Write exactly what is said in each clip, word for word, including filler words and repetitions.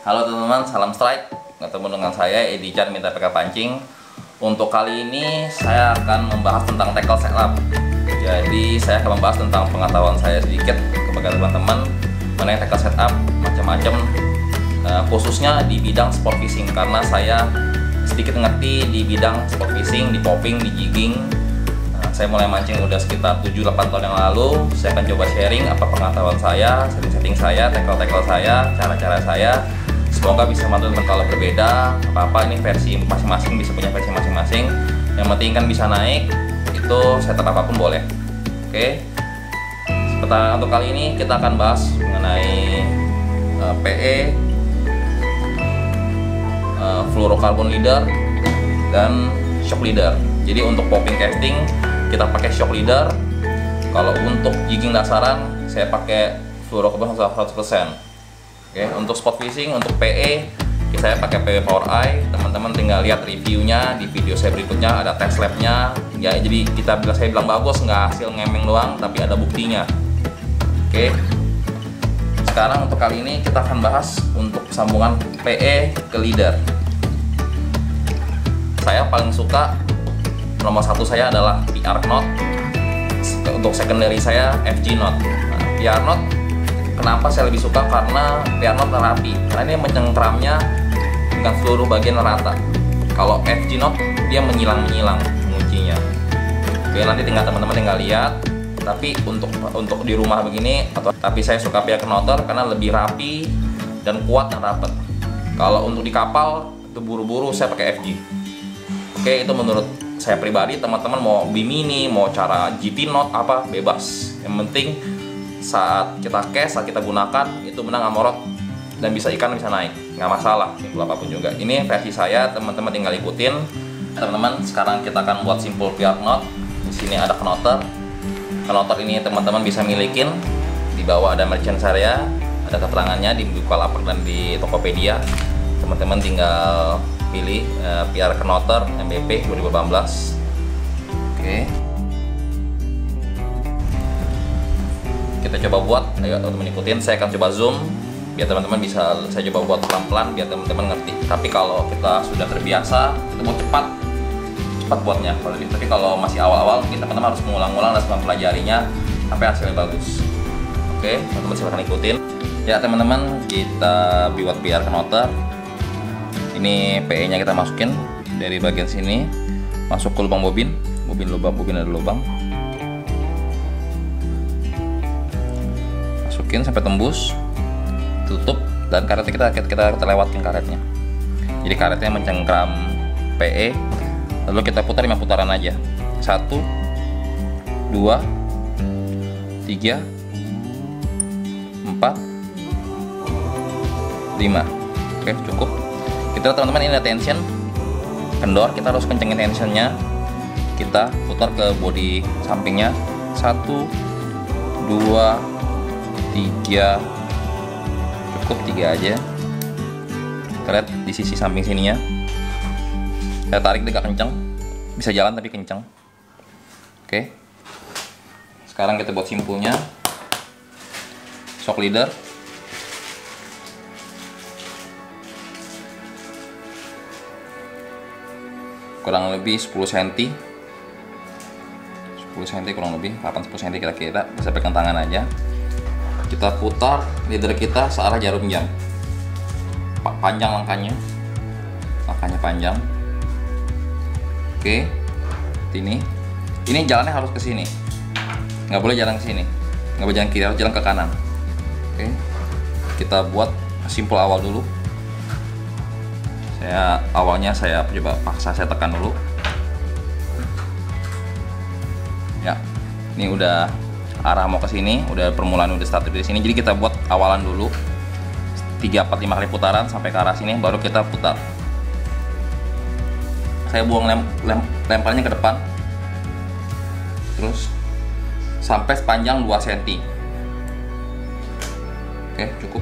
Halo teman-teman, salam strike. Ketemu dengan saya Edi Chan Minta P K Pancing. Untuk kali ini saya akan membahas tentang tackle setup. Jadi saya akan membahas tentang pengetahuan saya sedikit kepada teman-teman mengenai tackle setup macam-macam, khususnya di bidang sport fishing, karena saya sedikit ngerti di bidang sport fishing, di popping, di jigging. Saya mulai mancing udah sekitar tujuh delapan tahun yang lalu. Saya akan coba sharing apa pengetahuan saya, setting-setting saya, tackle-tackle saya, cara-cara saya. Semoga bisa membantu teman kalau berbeda. Apa-apa ini versi masing-masing, bisa punya versi masing-masing. Yang penting kan bisa naik, itu setup apapun boleh. Oke. Seperti untuk kali ini kita akan bahas mengenai uh, P E, uh, fluorocarbon leader, dan shock leader. Jadi untuk popping casting kita pakai shock leader. Kalau untuk jigging dasaran saya pakai fluorocarbon seratus persen. Oke, untuk spot fishing, untuk P E saya pakai P W Power Eye. Teman-teman tinggal lihat reviewnya di video saya berikutnya, ada test labnya. Ya, jadi kita bilang saya bilang bagus, nggak hasil ngemeng doang, tapi ada buktinya. Oke. Sekarang untuk kali ini kita akan bahas untuk sambungan P E ke leader. Saya paling suka, nomor satu saya adalah P R knot. Untuk secondary saya F G knot. Nah, P R knot kenapa saya lebih suka? Karena P R knot rapi, karena ini mencengkramnya dengan seluruh bagian rata. Kalau F G knot dia menyilang-menyilang menguncinya. Oke, nanti tinggal teman-teman tinggal lihat. Tapi untuk untuk di rumah begini, atau tapi saya suka P R knotter karena lebih rapi dan kuat dan rapat. Kalau untuk di kapal itu buru-buru saya pakai F G. Oke, itu menurut saya pribadi. Teman-teman mau bimini, mau cara G T knot apa, bebas. Yang penting saat kita cast, saat kita gunakan itu menang amorot dan bisa ikan bisa naik, nggak masalah, simpel apapun juga. Ini versi saya, teman-teman tinggal ikutin. Teman-teman, sekarang kita akan buat simpul P R knot. Di sini ada knotter. Knotter ini teman-teman bisa milikin. Di bawah ada merchant area, ada keterangannya di Bukalapak dan di Tokopedia. Teman-teman tinggal pilih uh, P R knotter M B P dua ribu delapan belas. Oke. Kita coba buat, ayo teman-teman ikutin. Saya akan coba zoom biar teman-teman bisa, saya coba buat pelan-pelan biar teman-teman ngerti. Tapi kalau kita sudah terbiasa, kita mau cepat cepat buatnya. Kalau lebih, tapi kalau masih awal-awal, mungkin teman-teman harus mengulang-ulang dan mempelajarinya sampai hasilnya bagus. Oke, teman-teman silahkan ikutin. Ya teman-teman, kita buat P R knotter. Ini P E nya kita masukin dari bagian sini, masuk ke lubang bobin, bobin lubang, bobin ada lubang. Masukin sampai tembus, tutup, dan karetnya kita kita kita lewatin karetnya. Jadi karetnya mencengkram P E, lalu kita putar lima putaran aja. Satu, dua, tiga, empat, lima. Oke, cukup. Kita teman-teman ini ada tension, kendor, kita harus kencengin tensionnya. Kita putar ke bodi sampingnya. Satu, dua, tiga, cukup tiga aja. Kita lihat di sisi samping sininya, kita tarik agak kencang, bisa jalan tapi kencang. Oke, sekarang kita buat simpulnya. Shock leader, kurang lebih sepuluh sentimeter, sepuluh sentimeter kurang lebih, delapan sepuluh sentimeter kira-kira, bisa pegang tangan aja. Kita putar leader kita searah jarum jam, panjang langkahnya, langkahnya panjang. Oke, ini ini jalannya harus ke sini, nggak boleh jalan ke sini, nggak boleh jalan kiri, harus jalan ke kanan. Oke, kita buat simpul awal dulu. Saya awalnya saya coba paksa, saya tekan dulu. Ya, ini udah arah mau ke sini, udah permulaan udah start dari sini. Jadi kita buat awalan dulu tiga, empat, lima kali putaran sampai ke arah sini, baru kita putar. Saya buang lem, lem, lemparnya ke depan, terus sampai sepanjang dua sentimeter. Oke, cukup.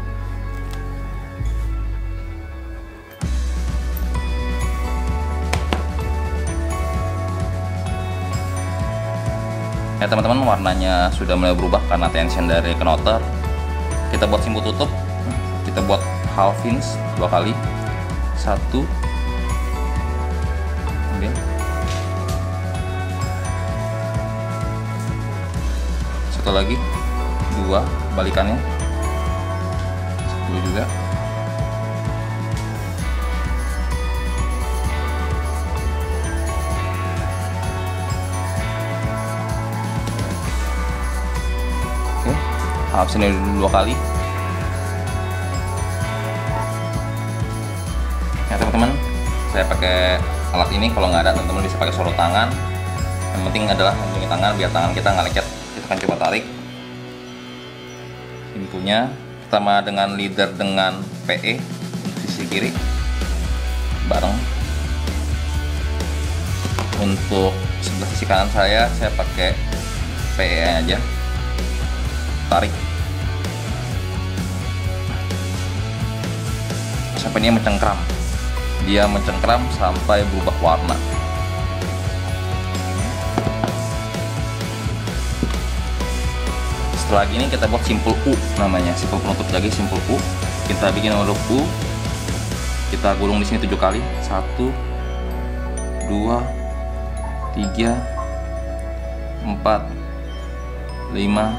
Ya teman-teman, warnanya sudah mulai berubah karena tension dari knotter. Kita buat simpul tutup, kita buat half inch dua kali, satu, ambil, satu lagi, dua, balikannya, sepuluh juga, oke, half sini dua kali. Ya teman-teman, saya pakai alat ini. Kalau nggak ada, teman-teman bisa pakai solo tangan. Yang penting adalah melindungi tangan biar tangan kita nggak lecet. Kita akan coba tarik simpunya sama dengan leader dengan P E sisi kiri bareng. Untuk sebelah sisi kanan saya saya pakai P E aja. Tarik sampai dia mencengkram. Dia mencengkram sampai berubah warna. Setelah gini kita buat simpul U namanya, simpul penutup lagi, simpul U. Kita bikin huruf U. Kita gulung di sini tujuh kali. Satu, dua, tiga, empat, lima,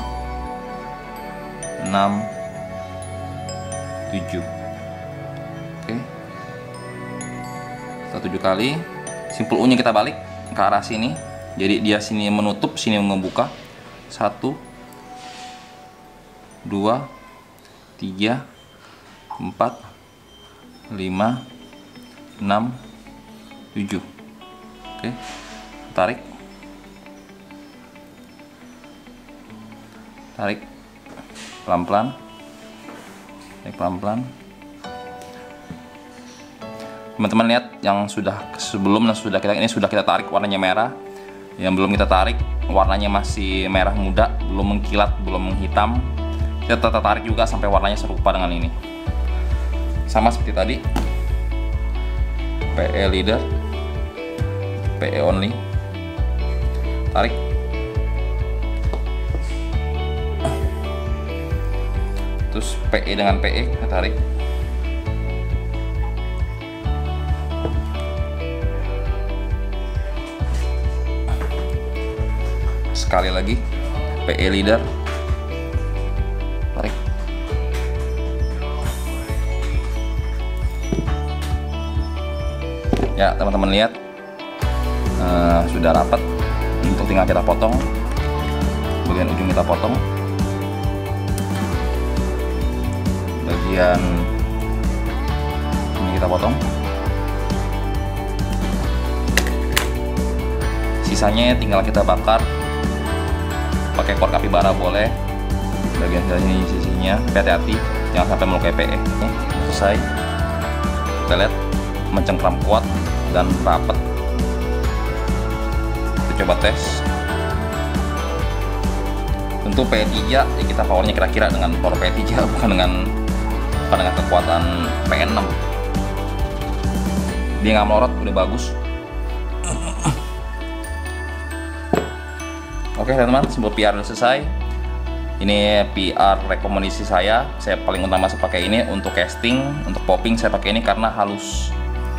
enam, tujuh. Oke. Setelah tujuh kali, simpul U nya kita balik ke arah sini, jadi dia sini menutup, sini membuka. Satu, dua, tiga, empat, lima, enam, tujuh. Oke, tarik, tarik pelan-pelan, tarik pelan-pelan. Teman-teman lihat yang sudah sebelum dan sudah kita ini sudah kita tarik warnanya merah. Yang belum kita tarik warnanya masih merah muda, belum mengkilat, belum menghitam. Kita tetap tarik juga sampai warnanya serupa dengan ini. Sama seperti tadi. P E leader, P E only. Tarik. Terus P E dengan P E kita tarik. Sekali lagi P E leader, tarik, ya teman-teman lihat uh, sudah rapat. Untuk tinggal kita potong bagian ujung, kita potong bagian ini, kita potong. Sisanya tinggal kita bakar pakai korek api bara boleh. Bagian sini sisinya hati-hati jangan sampai melukai P E. Selesai. Kita lihat mencengkram kuat dan rapat. Kita coba tes. Tentu P E tiga ya, kita powernya kira-kira dengan power P E tiga, bukan dengan bukan dengan kekuatan P E enam. Dia nggak melorot, udah bagus. Oke teman-teman, simpul P R udah selesai. Ini P R rekomendasi saya. Saya paling utama saya pakai ini untuk casting, untuk popping saya pakai ini karena halus.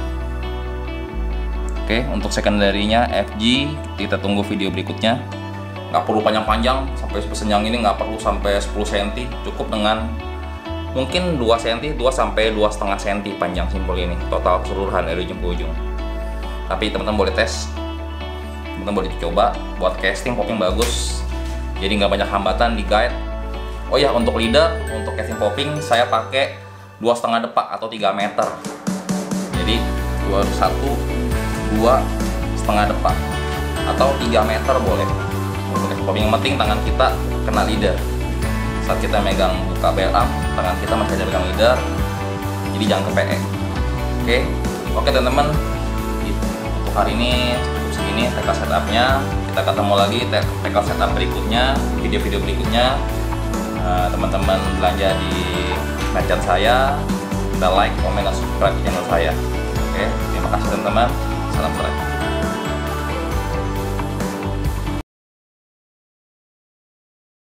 Oke, untuk secondary-nya F G kita tunggu video berikutnya. Nggak perlu panjang-panjang sampai pesen yang ini, nggak perlu sampai sepuluh sentimeter. Cukup dengan mungkin dua sentimeter, dua sampai dua koma lima sentimeter panjang simpul ini. Total keseluruhan dari ujung ke ujung. Tapi teman-teman boleh tes. Teman-teman boleh coba buat casting popping bagus, jadi nggak banyak hambatan di guide. Oh ya, untuk leader, untuk casting popping saya pakai dua setengah depak atau tiga meter. Jadi dua satu dua setengah depak atau tiga meter boleh. Untuk casting popping yang penting tangan kita kena leader. Saat kita megang buka bel arm, tangan kita masih ada megang leader. Jadi jangan ke P E. Oke, oke teman-teman. Untuk hari ini ini T K setupnya. Kita ketemu lagi T K setup berikutnya, video-video berikutnya. Teman-teman uh, belanja di merchant saya, kita like, komen, dan subscribe channel saya. Oke, terima kasih teman-teman. Salam sejahtera.